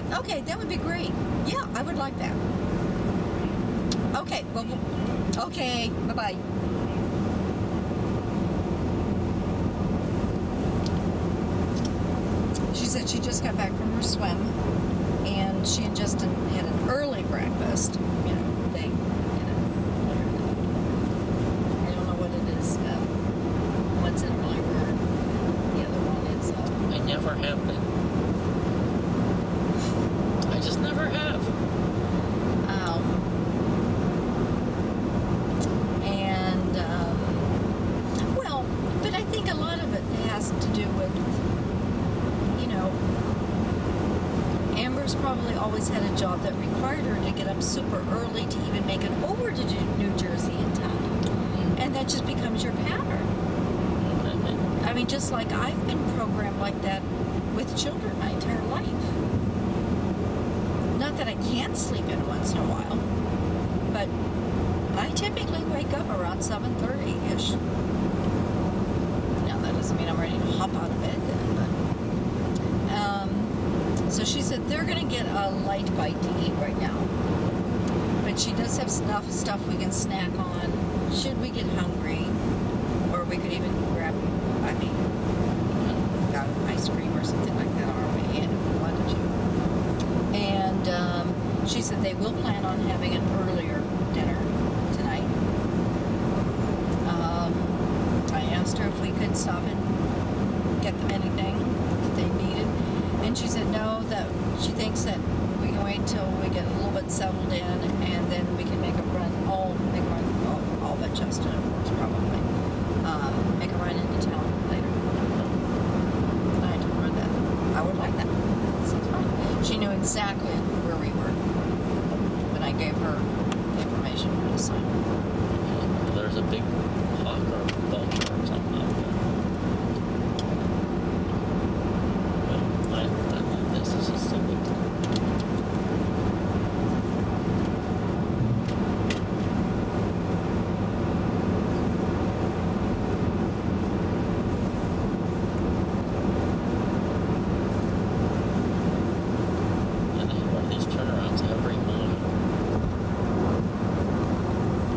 Okay, that would be great. Yeah, I would like that. Okay, well, okay, bye-bye. She said she just got back from her swim, and she and Justin had an early breakfast. You know, I don't know what it is. One's an early bird. The other one is... I never have been. I just never have. Well, but I think a lot of it has to do with, Amber's probably always had a job that required her to get up super early to even make it over to New Jersey in time. And that just becomes your pattern. I mean, just like I've been programmed like that with children my entire life. Not that I can't sleep in once in a while, but I typically wake up around 7:30-ish. Now, that doesn't mean I'm ready to hop out of bed then, but... So she said they're going to get a light bite to eat right now. But she does have stuff we can snack on should we get hungry. Or we could even grab, got ice cream or something like that on our way in if we wanted to. And she said they will plan on having an earlier dinner tonight. I asked her if we could stop and get them anything that they needed. And she said no, that she thinks that we can wait till we get a little bit settled in, and then we can make a run, all but Justin, of course, probably, make a run into town later. And I told her that I would like that. That sounds fine. She knew exactly where we were when I gave her the information for the sign. There's a big hawk or vulture or something out there. I like this. This is so good. And they have one of these turnarounds every morning.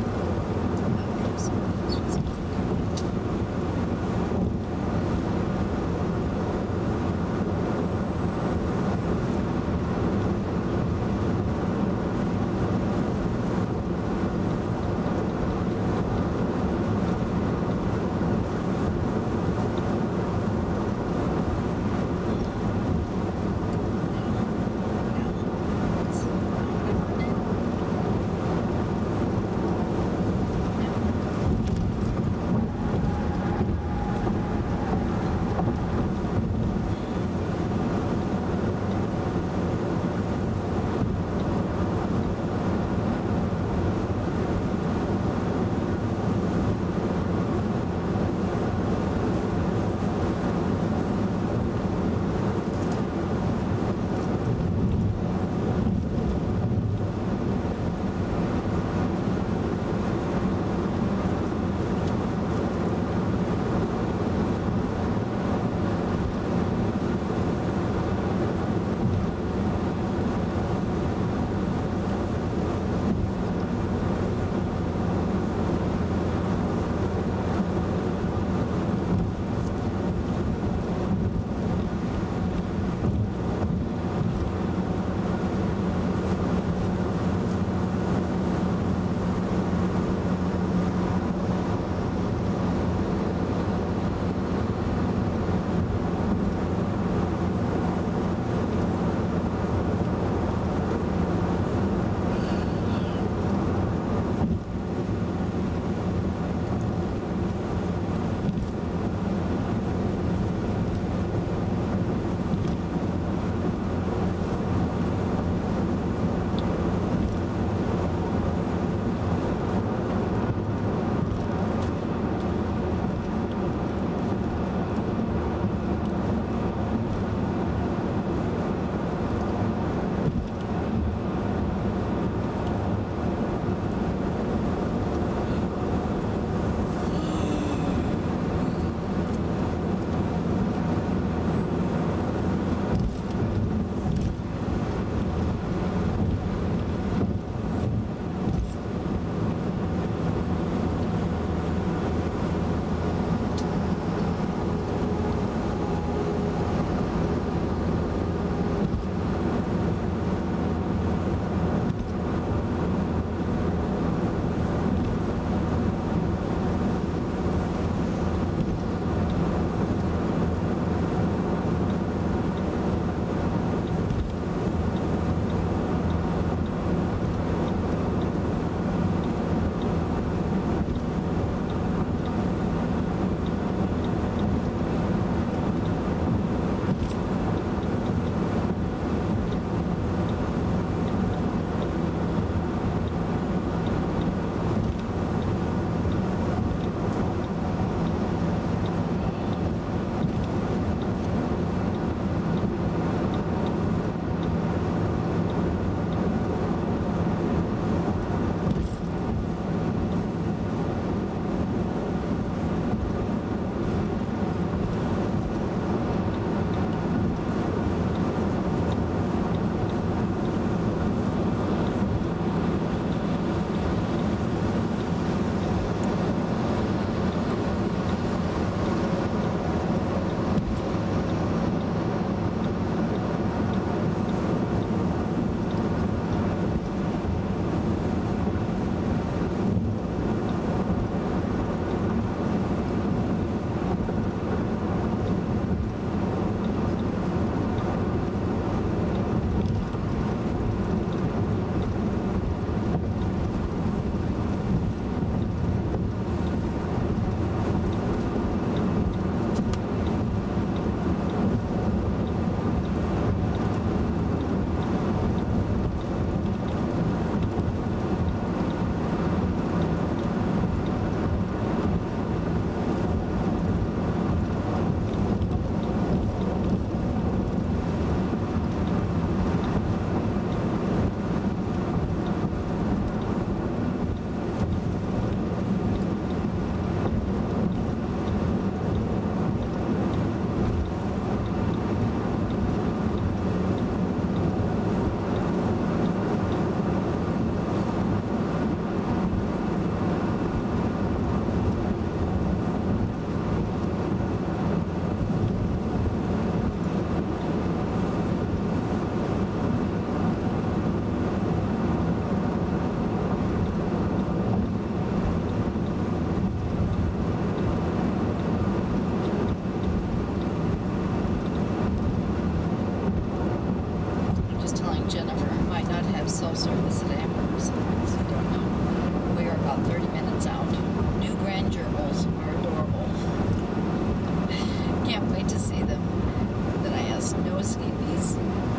cell service at Amber's. So I don't know. We are about 30 minutes out. New grand gerbils are adorable. Can't wait to see them. Then I asked no escapees.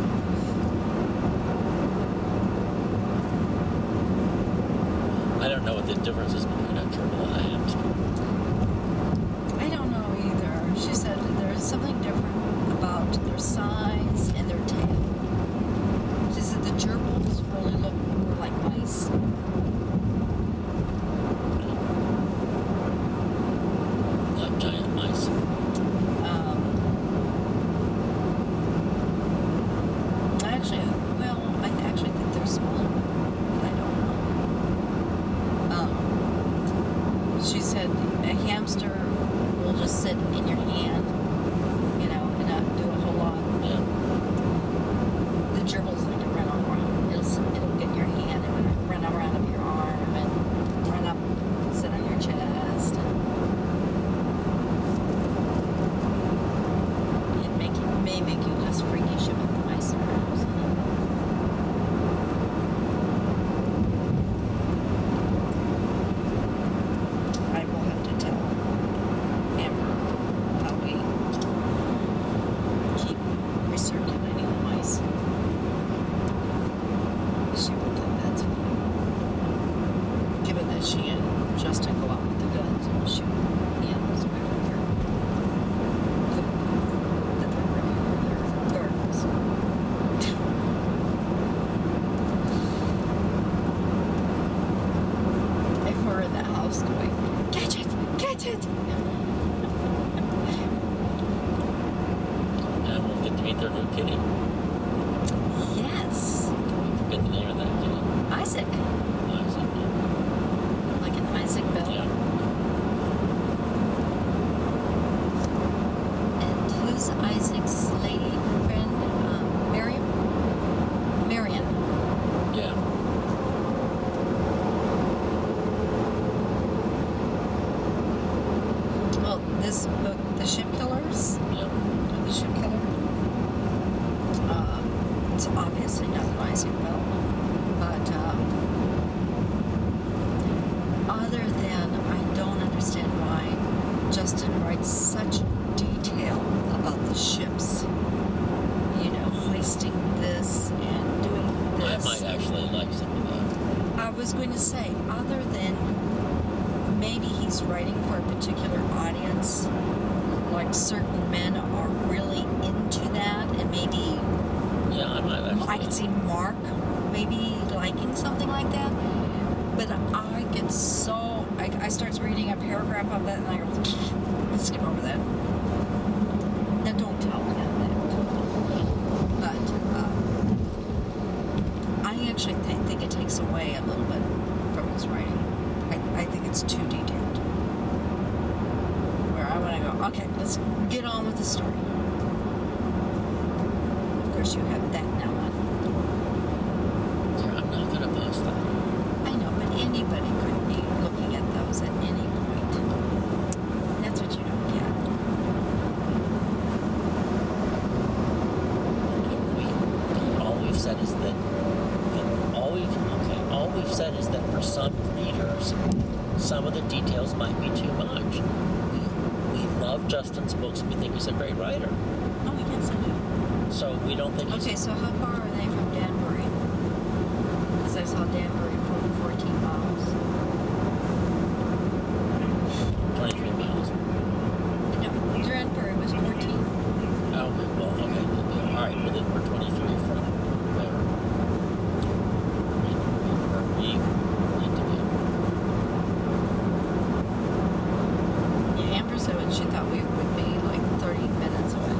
I don't know what the difference is between a gerbil and a hamster. I don't know either. She said there's something different about their size and their tail. She said the gerbils really look more like mice. Like giant mice. I actually think they're smaller, but I don't know. She said a hamster will just sit in your hand, you know, and not do a whole lot. Yeah. The gerbils like to run around. It'll get in your hand and run around up your arm and run up, sit on your chest. It may make you less freakish about the mice around. I will have to tell Amber how we keep recirculating the mice. She will think that's fine. Given that she and Justin go out with the guns and shoot the animals everywhere. That they're really their gardens. And we're in the house going, catch it, catch it. And we'll get to meet their new kitty. Yes. I forget the name of that kitty. Isaac. Isaac. Like an Isaac Bell. Yeah. And who's Isaac's lady friend? Miriam? Marion. Yeah. Well, this book, The Ship Killers, Yeah. The Ship Killer, it's obviously not an Isaac Bell, but other than I don't understand why Justin writes such detail about the ships, you know, hoisting this and doing I this. might actually like some of that. I was going to say, other than maybe he's writing for a particular audience, like certain men are really into that, and maybe Yeah, I might actually. I could see Mark maybe liking something like that. But I get so, I start reading a paragraph of that and I go, let's skip over that. Now don't tell him that. But I actually think it takes away a little bit from his writing. I think it's too detailed. Where I want to go, okay, let's get on with the story. Of course, you have that now on. Yeah, I'm not going to post that. I know, but anybody could be looking at those at any point. That's what you don't get. All we've said is that all we've said is that for some readers, some of the details might be too much. We love Justin's books. We think he's a great writer. Oh, yes, I do. So we don't think he's... Okay, so how far are they from Danbury? Because I saw Danbury for 14 miles. 23 miles. No, Danbury was 14. Oh, well, okay. All right, well then we're 23 from where we need to be. Yeah, Amber said she thought we would be like 30 minutes away.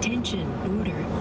Attention, boarders.